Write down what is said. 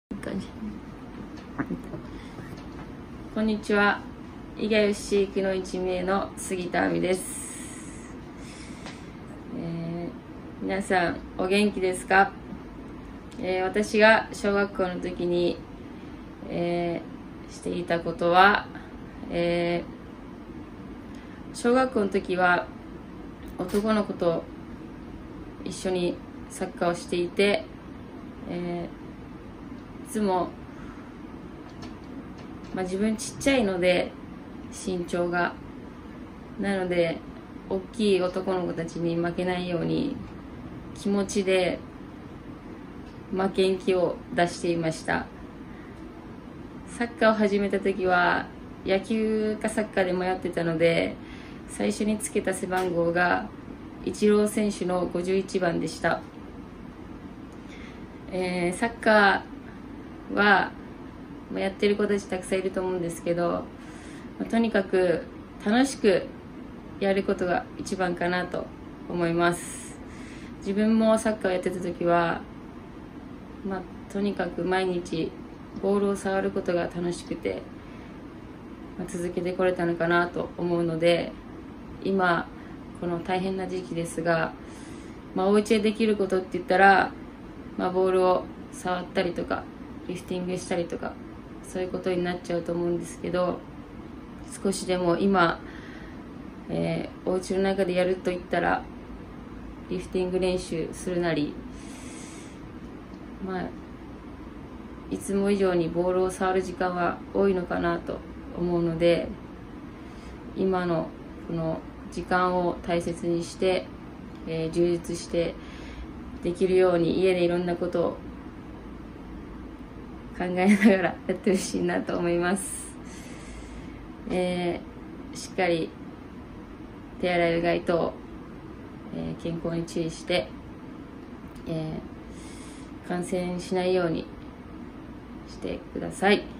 感じ。こんにちは。伊賀吉飼育の一名の杉田亜美です。皆さんお元気ですか？私が小学校の時に、していたことは、小学校の時は男の子と一緒にサッカーをしていて、いつも、自分ちっちゃいので身長がなので大きい男の子たちに負けないように気持ちで負けん気を出していました。サッカーを始めた時は野球かサッカーで迷ってたので、最初につけた背番号がイチロー選手の51番でした。サッカーはやってる子たちたくさんいると思うんですけど、とにかく楽しくやることが一番かなと思います。自分もサッカーをやってた時は、とにかく毎日ボールを触ることが楽しくて、続けてこれたのかなと思うので、今この大変な時期ですが、お家でできることって言ったら、ボールを触ったりとかリフティングしたりとか、そういうことになっちゃうと思うんですけど、少しでも今、お家の中でやると言ったらリフティング練習するなり、いつも以上にボールを触る時間は多いのかなと思うので、今のこの時間を大切にして、充実してできるように家でいろんなことを考えながらやってほしいなと思います。しっかり手洗いうがい等、健康に注意して、感染しないようにしてください。